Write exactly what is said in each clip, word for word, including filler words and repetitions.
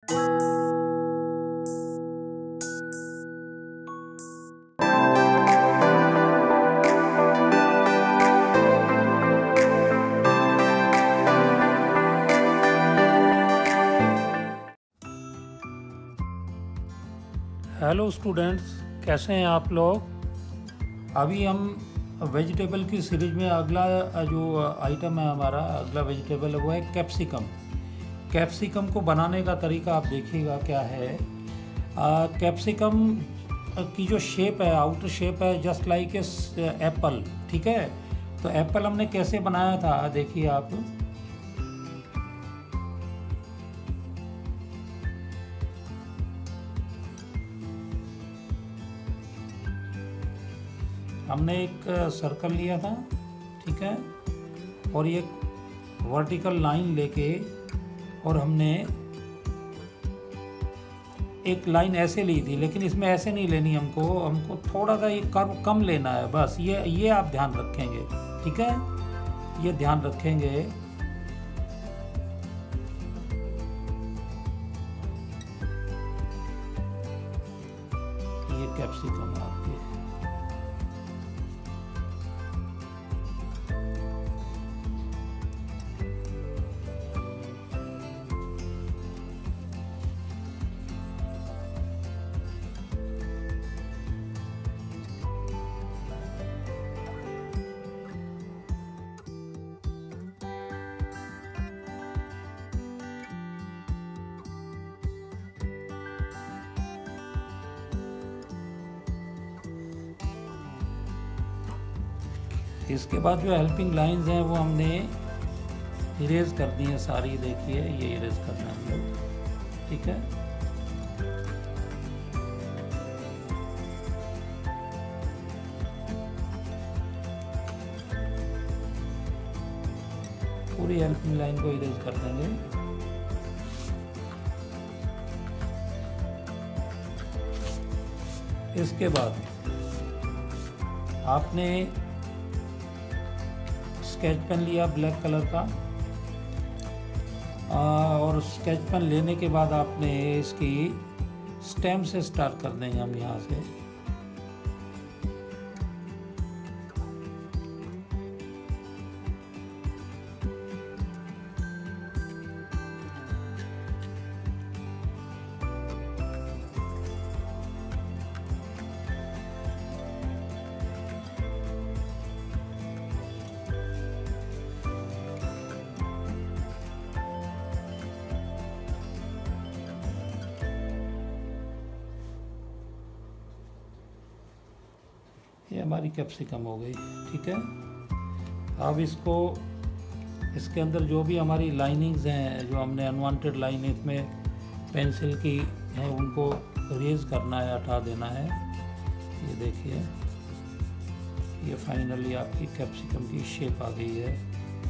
Hello students, कैसे हैं आप लोग। अभी हम वेजिटेबल की सीरीज में अगला जो आइटम है हमारा, अगला वेजिटेबल है वो है कैप्सिकम। कैप्सिकम को बनाने का तरीका आप देखिएगा क्या है। कैप्सिकम की जो शेप है, आउटर शेप है जस्ट लाइक ए एप्पल, ठीक है। तो एप्पल हमने कैसे बनाया था देखिए आप। हमने एक सर्कल लिया था, ठीक है, और ये वर्टिकल लाइन लेके और हमने एक लाइन ऐसे ली थी, लेकिन इसमें ऐसे नहीं लेनी हमको हमको थोड़ा सा ये कर्व कम लेना है बस। ये ये आप ध्यान रखेंगे, ठीक है, ये ध्यान रखेंगे। ये कैप्सिकम है आपके। इसके बाद जो हेल्पिंग लाइंस हैं वो हमने इरेज कर दी हैं सारी। देखिए ये इरेज करना है हम लोग, ठीक है। पूरी हेल्पिंग लाइन को इरेज कर देंगे। इसके बाद आपने स्केच पेन लिया ब्लैक कलर का, और स्केच पेन लेने के बाद आपने इसकी स्टेम से स्टार्ट कर देंगे हम यहाँ से। ये हमारी कैप्सिकम हो गई, ठीक है। अब इसको, इसके अंदर जो भी हमारी लाइनिंग्स हैं, जो हमने अनवांटेड लाइन इसमें पेंसिल की हैं, उनको इरेज करना है, हटा देना है। ये देखिए, ये फाइनली आपकी कैप्सिकम की शेप आ गई है।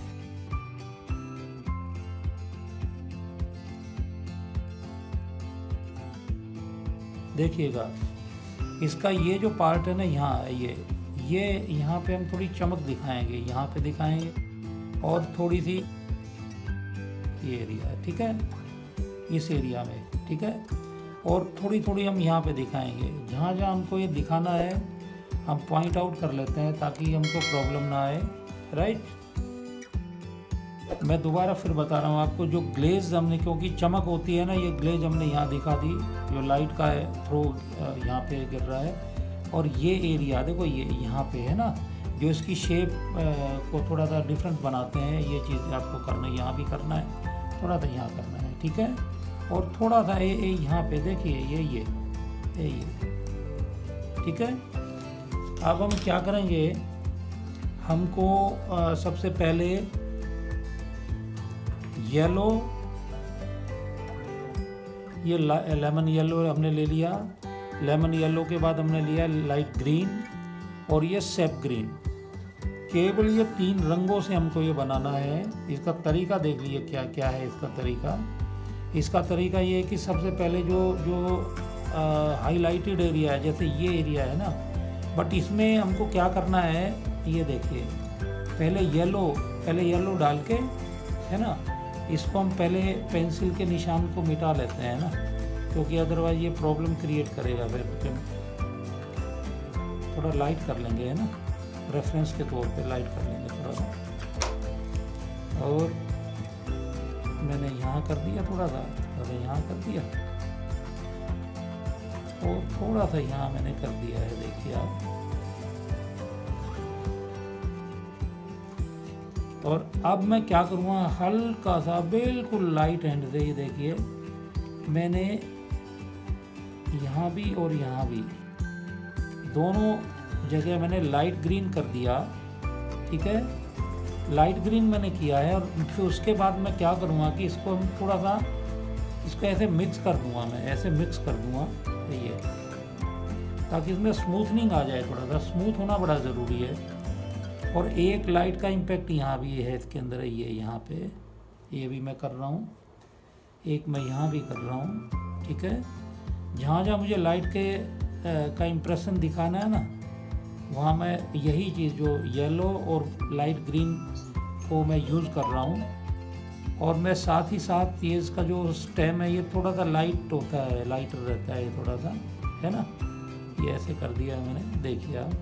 देखिएगा इसका ये जो पार्ट है ना, यहाँ ये ये यहाँ पे हम थोड़ी चमक दिखाएंगे, यहाँ पे दिखाएंगे, और थोड़ी सी ये एरिया है, ठीक है, इस एरिया में, ठीक है, और थोड़ी थोड़ी हम यहाँ पे दिखाएंगे। जहाँ जहाँ हमको ये दिखाना है हम पॉइंट आउट कर लेते हैं ताकि हमको प्रॉब्लम ना आए, राइट। मैं दोबारा फिर बता रहा हूँ आपको, जो ग्लेज हमने, क्योंकि चमक होती है ना, ये ग्लेज हमने यहाँ दिखा दी, जो लाइट का है थ्रो यहाँ पे गिर रहा है। और ये एरिया देखो, ये यहाँ पे है ना, जो इसकी शेप को थोड़ा सा डिफरेंट बनाते हैं, ये चीज़ आपको करना है, यहाँ भी करना है, थोड़ा सा यहाँ करना है, ठीक है। और थोड़ा सा ये ये यहाँ पे देखिए, ये ये ये ये ठीक है। अब हम क्या करेंगे, हमको आ, सबसे पहले येलो, ये लेमन येलो हमने ले लिया। लेमन येलो के बाद हमने लिया लाइट ग्रीन और ये सेप ग्रीन। केवल ये तीन रंगों से हमको ये बनाना है। इसका तरीका देख लीजिए क्या क्या है इसका तरीका। इसका तरीका ये है कि सबसे पहले जो जो हाईलाइटेड एरिया है, जैसे ये एरिया है ना, बट इसमें हमको क्या करना है, ये देखिए, पहले येलो पहले येलो डाल के, है ना, इसको हम पहले पेंसिल के निशान को मिटा लेते हैं ना, क्योंकि अदरवाइज ये प्रॉब्लम क्रिएट करेगा। फिर थोड़ा लाइट कर लेंगे, है ना, रेफरेंस के तौर पे लाइट कर लेंगे थोड़ा सा। और मैंने यहाँ कर दिया थोड़ा सा, थोड़ा यहाँ कर दिया और थोड़ा सा यहाँ मैंने कर दिया है, देखिए आप। और अब मैं क्या करूँगा, हल्का सा बिल्कुल लाइट हैंड से, ये देखिए मैंने यहाँ भी और यहाँ भी दोनों जगह मैंने लाइट ग्रीन कर दिया, ठीक है, लाइट ग्रीन मैंने किया है। और फिर उसके बाद मैं क्या करूँगा कि इसको हम थोड़ा सा इसको ऐसे मिक्स कर दूँगा, मैं ऐसे मिक्स कर दूँगा ये, ताकि इसमें स्मूथनिंग आ जाए। थोड़ा सा स्मूथ होना बड़ा ज़रूरी है। और एक लाइट का इम्पैक्ट यहाँ भी है, इसके अंदर ये यहाँ पे ये भी मैं कर रहा हूँ, एक मैं यहाँ भी कर रहा हूँ, ठीक है। जहाँ जहाँ मुझे लाइट के आ, का इम्प्रेशन दिखाना है ना, वहाँ मैं यही चीज़ जो येलो और लाइट ग्रीन को मैं यूज़ कर रहा हूँ। और मैं साथ ही साथ ये इसका जो स्टेम है ये थोड़ा सा लाइट होता है, लाइटर रहता है ये थोड़ा सा, है ना। ये ऐसे कर दिया है मैंने, देखिए आप।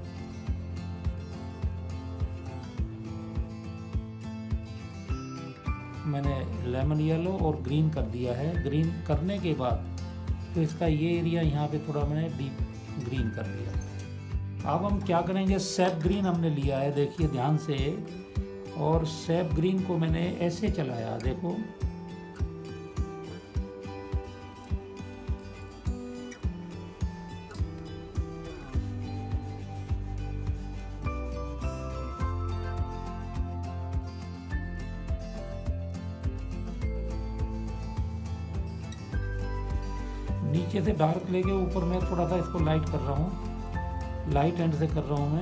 मैंने लेमन येलो और ग्रीन कर दिया है। ग्रीन करने के बाद तो इसका ये एरिया यहाँ पे थोड़ा मैंने डीप ग्रीन कर दिया। अब हम क्या करेंगे, सैप ग्रीन हमने लिया है, देखिए ध्यान से, और सैप ग्रीन को मैंने ऐसे चलाया, देखो नीचे से डार्क लेके ऊपर मैं थोड़ा सा इसको लाइट कर रहा हूँ, लाइट एंड से कर रहा हूँ मैं।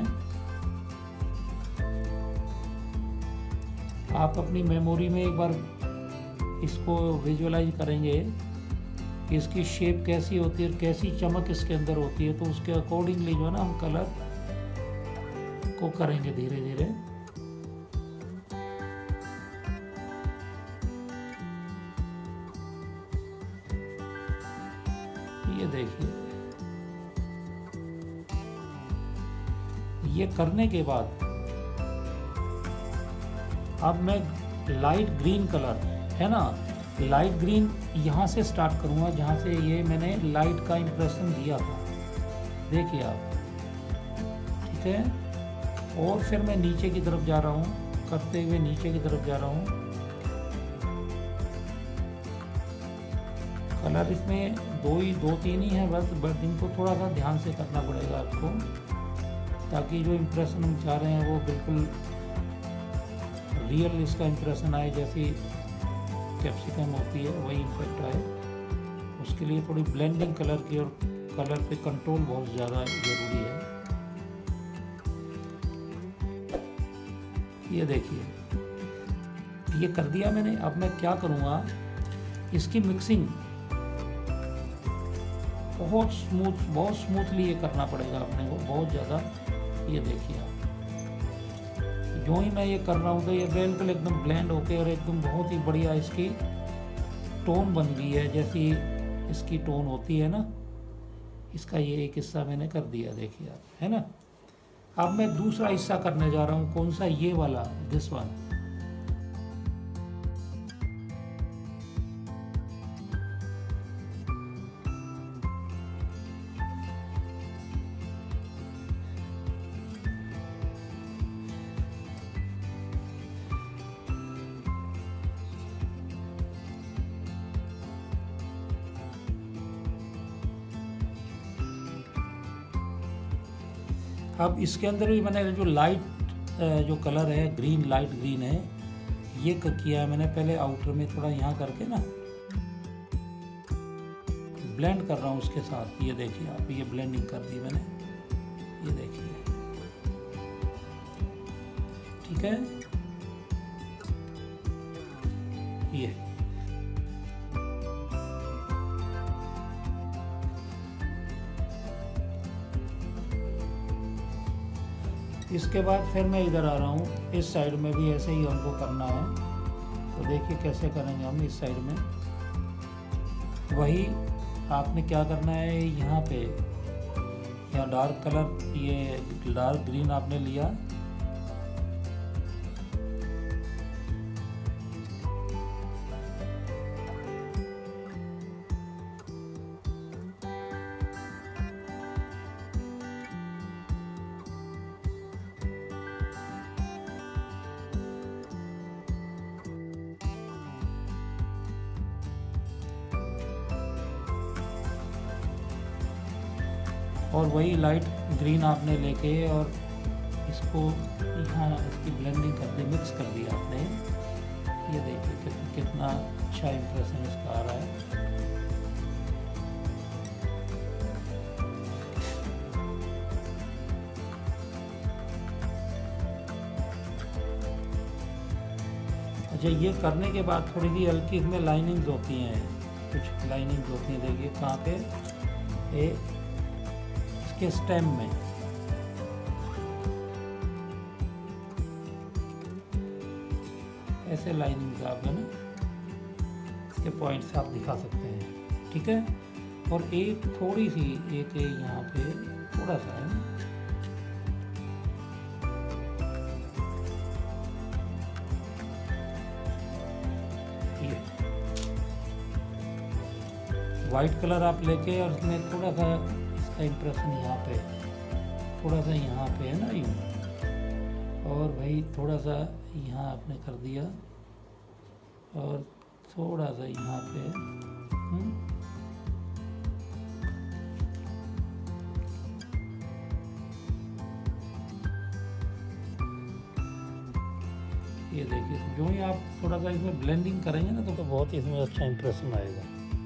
आप अपनी मेमोरी में एक बार इसको विजुअलाइज करेंगे कि इसकी शेप कैसी होती है, कैसी चमक इसके अंदर होती है, तो उसके अकॉर्डिंगली जो है ना हम कलर को करेंगे धीरे धीरे। ये देखिए, ये करने के बाद अब मैं लाइट ग्रीन कलर, है ना, लाइट ग्रीन यहाँ से स्टार्ट करूँगा, जहाँ से ये मैंने लाइट का इम्प्रेशन दिया था, देखिए आप, ठीक है। और फिर मैं नीचे की तरफ जा रहा हूँ, करते हुए नीचे की तरफ जा रहा हूँ। कलर इसमें दो ही दो तीन ही है बस, बट इनको थोड़ा सा ध्यान से करना पड़ेगा आपको, ताकि जो इम्प्रेशन हम चाह रहे हैं वो बिल्कुल रियल इसका इम्प्रेशन आए, जैसी कैप्सिकम होती है वही इम्पैक्ट आए। उसके लिए थोड़ी ब्लेंडिंग कलर की और कलर पे कंट्रोल बहुत ज़्यादा ज़रूरी है। ये देखिए, ये कर दिया मैंने। अब मैं क्या करूँगा, इसकी मिक्सिंग बहुत स्मूथ बहुत स्मूथली ये करना पड़ेगा अपने को, बहुत ज़्यादा। ये देखिए आप, जो ही मैं ये कर रहा हूँ तो ये बिल्कुल एकदम ब्लेंड होके और एकदम बहुत ही बढ़िया इसकी टोन बन गई है, जैसी इसकी टोन होती है ना। इसका ये एक हिस्सा मैंने कर दिया, देखिए आप, है ना। अब मैं दूसरा हिस्सा करने जा रहा हूँ, कौन सा, ये वाला, दिस वन। अब इसके अंदर भी मैंने जो लाइट जो कलर है, ग्रीन, लाइट ग्रीन है, ये किया है मैंने पहले आउटर में थोड़ा यहाँ करके ना ब्लेंड कर रहा हूँ उसके साथ। ये देखिए आप, ये ब्लेंडिंग कर दी मैंने, ये देखिए, ठीक है। ये इसके बाद फिर मैं इधर आ रहा हूँ, इस साइड में भी ऐसे ही हमको करना है। तो देखिए कैसे करेंगे हम इस साइड में। वही आपने क्या करना है, यहाँ पे यहाँ डार्क कलर, ये डार्क ग्रीन आपने लिया, और वही लाइट ग्रीन आपने लेके और इसको यहाँ इसकी ब्लेंडिंग कर दी, मिक्स कर दिया आपने। ये देखिए कि, कितना अच्छा इम्प्रेशन इसका आ रहा है। अच्छा, ये करने के बाद थोड़ी सी हल्की इसमें लाइनिंग्स होती हैं, कुछ लाइनिंग्स होती हैं। देखिए कहाँ पे, ये के स्टेम में ऐसे लाइनिंग आप है ना, इसके पॉइंट्स आप दिखा सकते हैं, ठीक है। और एक थोड़ी सी एक यहाँ पे थोड़ा सा है, ये वाइट कलर आप लेके और इसमें थोड़ा सा इम्प्रेशन यहाँ पे, थोड़ा सा यहाँ पे है ना यूँ, और भाई थोड़ा सा यहाँ आपने कर दिया और थोड़ा सा यहाँ पे हुँ? ये देखिए, जो ही आप थोड़ा सा इसमें ब्लेंडिंग करेंगे ना तो, तो बहुत ही इसमें अच्छा इम्प्रेशन आएगा,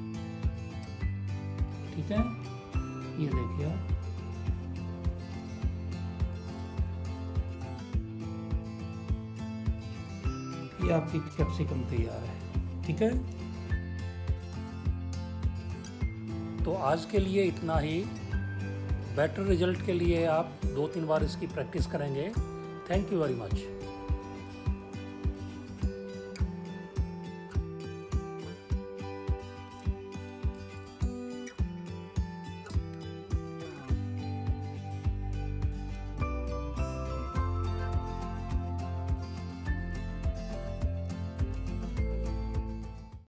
ठीक है। ये देखिए आप, ये आपकी कैप्सिकम तैयार है, ठीक है। तो आज के लिए इतना ही। बेटर रिजल्ट के लिए आप दो तीन बार इसकी प्रैक्टिस करेंगे। Thank you very much.